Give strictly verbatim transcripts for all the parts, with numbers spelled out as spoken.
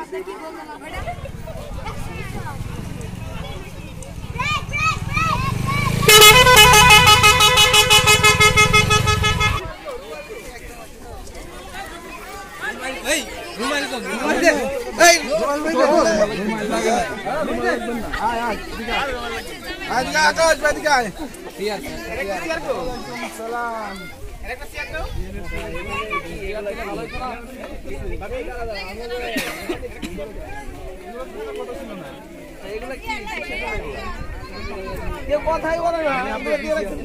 কথাই বলে না আপনারা দিয়ে রাখছেন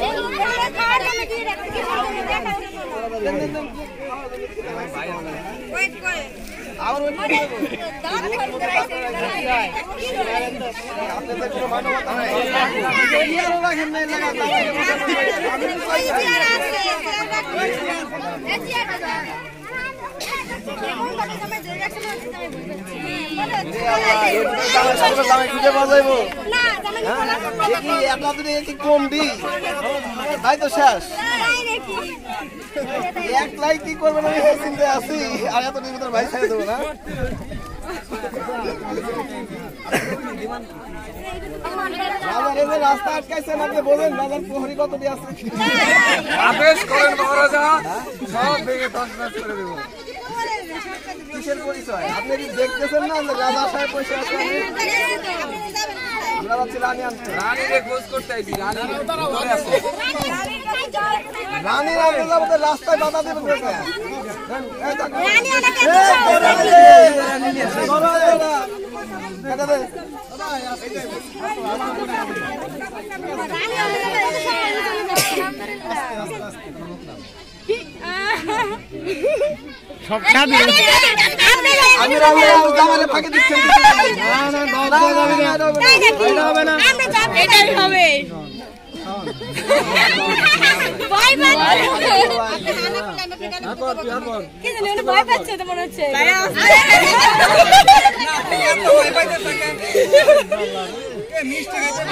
ওয়েট করে আবার ওয়েট করে দাঁত ফোন করাইছে আপনাদের কোনো মানবতা নাই ইয়ারও রাখেন না লাগা আমি কই চেয়ার আছে এ চেয়ার আছে কোন কথা তুমি ডাইরেকশন আছে তুমি বুঝবেন আমি খুঁজে বাজাইবো না তুমি কি আপনাদের কি কম দি ভাই তো শেষ এক লাইক কি করবেন আমি চিন্তা আছি আর এত দিন ভিতর ভাই ছেড়ে দেবো না রাস্তা আটকাইছেন আপনি বলেন বাজার প্রহরী কত দিয়ে আছে আদেশ করেন মহারাজা সব ভেঙে তছনছ করে দেব কিসের পরিচয় আপনি কি দেখতেছেন না যে রাজা সাহেব পয়সা আছে আমরা যাচ্ছি রানী আনতে রানীরে খোঁজ করতে আইছি রানী ভিতরে আছে রানী আনতে যাবো তো রাস্তায় বাধা দেবেন কোথায় রানী আনতে রানী নিয়ে বড় এটা কাটা দে সব খাবি আমি রানী জামালে ফাঁকি দিচ্ছেন না না দাও যাবে না এটা হবে না আমরা যাব এটাই হবে বাই বাই কি জানেন ভয় পাচ্ছে তো মনে হচ্ছে ভাই আসছে না তুই এত ভয় পাইছিস কেন এ মিষ্টি খাইতে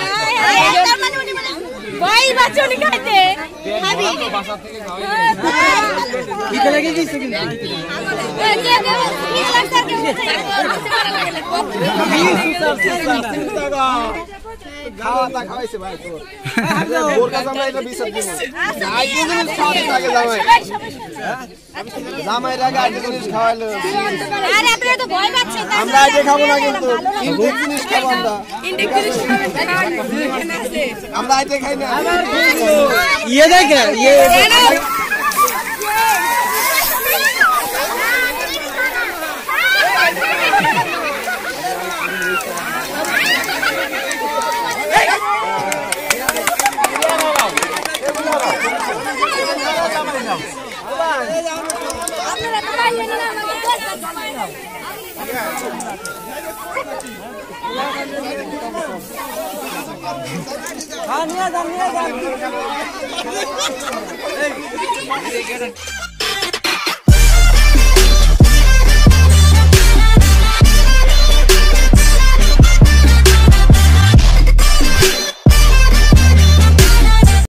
ভাই বাচ্চানি খাইতে খাবি বাসা থেকে খাওয়াই কি করে গেছিস কিন্তু এ কে কে কি লাগছে কে খাওয়াটা খাওয়াইছে ভাই তো ওর কাছে আমরা এটা বিচার দিব আগে জিনিস খাওয়াতে লাগে জামাই জামাই আগে আগে জিনিস খাওয়াইলো আরে আপনি তো ভয় পাচ্ছেন আমরা আগে খাবো না কিন্তু ইনটেক জিনিস খাবো আমরা ইনটেক জিনিস খাওয়ান আমরা আগে খাই না ইয়ে দেখে ইয়ে हाँ निया जान निया जान